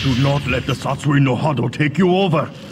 Do not let the Satsui no Hado take you over.